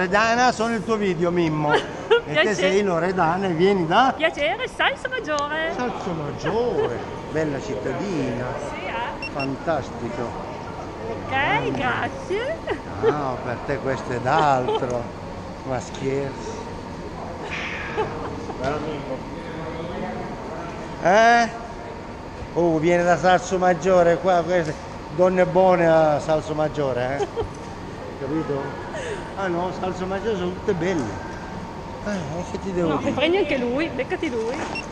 Loredana, sono il tuo video, Mimmo. E te sei Loredana e vieni da? Piacere, Salso Maggiore. Salso Maggiore, bella cittadina. Sì, Fantastico. Ok, grazie. No, per te questo è d'altro. Ma scherzi. Oh, viene da Salso Maggiore qua, queste donne buone a Salso Maggiore, capito? Ah no, Salso Maggiore sono tutte belle. Che ti devo dire? Prendi anche lui, beccati lui.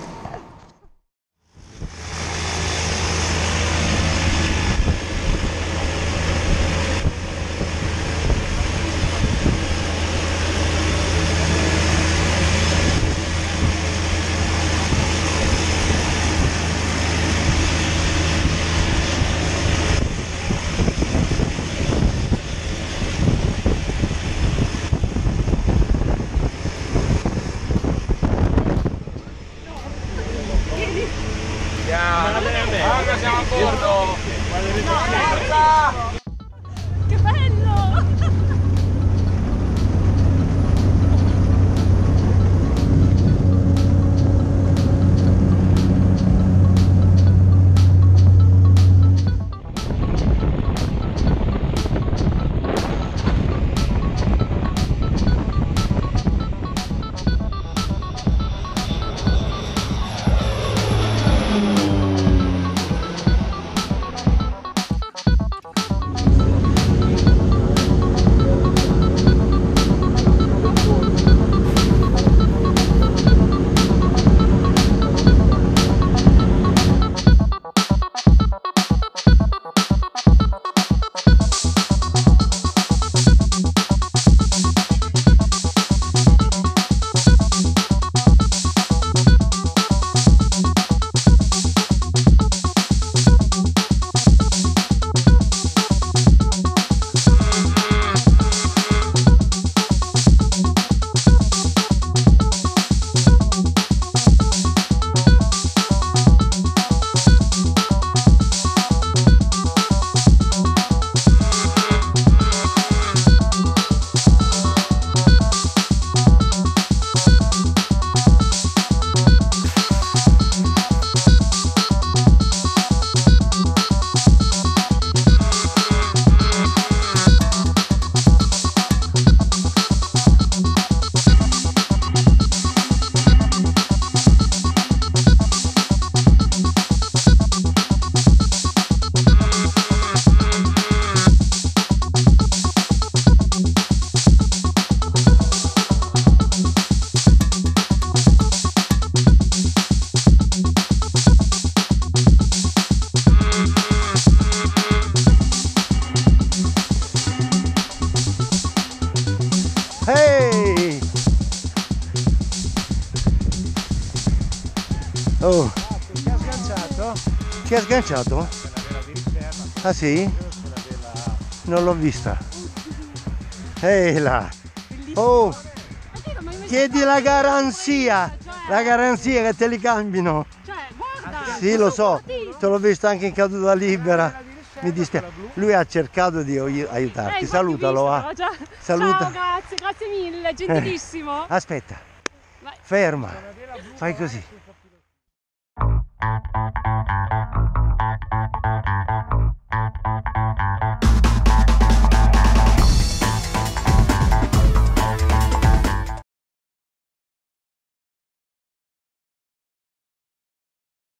Siamo a bordo! Che bello! Ehi! Oh! Ti ha sganciato? Ti ha sganciato? Ah sì? Non l'ho vista. Ehi là! Oh! Chiedi la garanzia! La garanzia che te li cambino! Cioè, guarda! Sì, lo so, te l'ho visto anche in caduta libera. Mi dispiace. Lui ha cercato di aiutarti. Salutalo. Saluta. Ciao, grazie mille, gentilissimo. Aspetta. Vai. Ferma. Fai così.